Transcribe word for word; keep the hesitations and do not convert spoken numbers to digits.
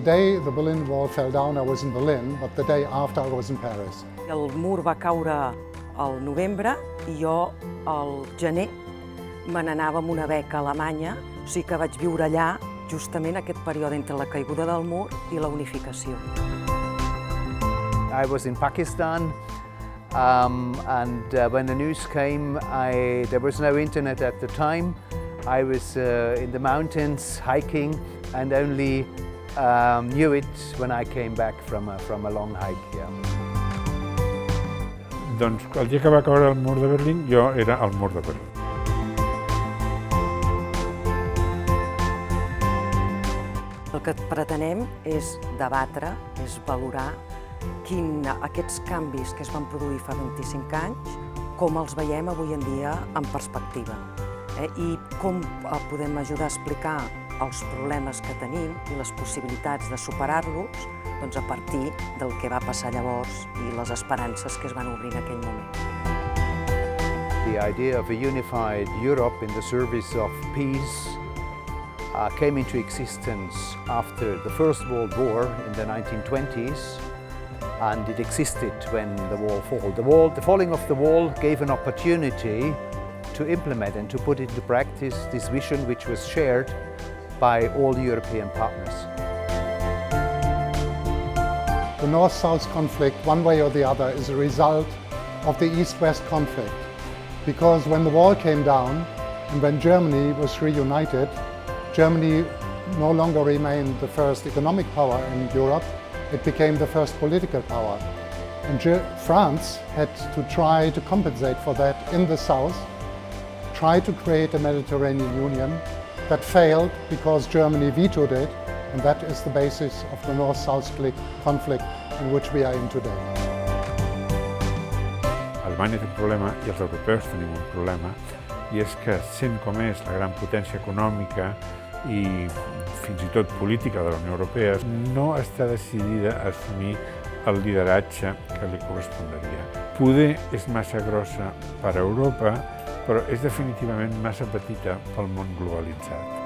day the Berlin Wall fell down, I was in Berlin, but the day after I was in Paris. El mur va caure al novembre i jo al gener me n'anava amb una beca a Alemanya, o sigui que vaig viure allà justament aquest període entre la caiguda del mur i la unificació. I was in Pakistan, um, and uh, when the news came, I, there was no internet at the time. I was uh, in the mountains hiking and only um, knew it when I came back from a, from a long hike. Yeah. Doncs el dia que va caure el mur de Berlín, jo era al mur de Berlín. El que pretenem és debatre, és valorar quin, aquests canvis que es van produir fa vint-i-cinc anys, com els veiem avui en dia en perspectiva, eh? I com podem ajudar a explicar els problemes que tenim i les possibilitats de superar-los doncs a partir del que va passar llavors i les esperances que es van obrir en aquell moment. The idea of a unified Europe in the service of peace uh, came into existence after the First World War in the nineteen twenties, and it existed when the wall fell. The wall, the falling of the wall gave an opportunity to implement and to put into practice this vision which was shared by all European partners. The North-South conflict, one way or the other, is a result of the East-West conflict. Because when the wall came down and when Germany was reunited, Germany no longer remained the first economic power in Europe, it became the first political power. And France had to try to compensate for that in the south, try to create a Mediterranean Union that failed because Germany vetoed it, and that is the basis of the North-South conflict in which we are in today. Alemanya té un problema i els europeus tenim un problema, i és que, sent com és la gran potència econòmica i fins i tot política de la Unió Europea, no està decidida a assumir el lideratge que li correspondria. Poder és massa grossa per a Europa, però és definitivament massa petita pel món globalitzat.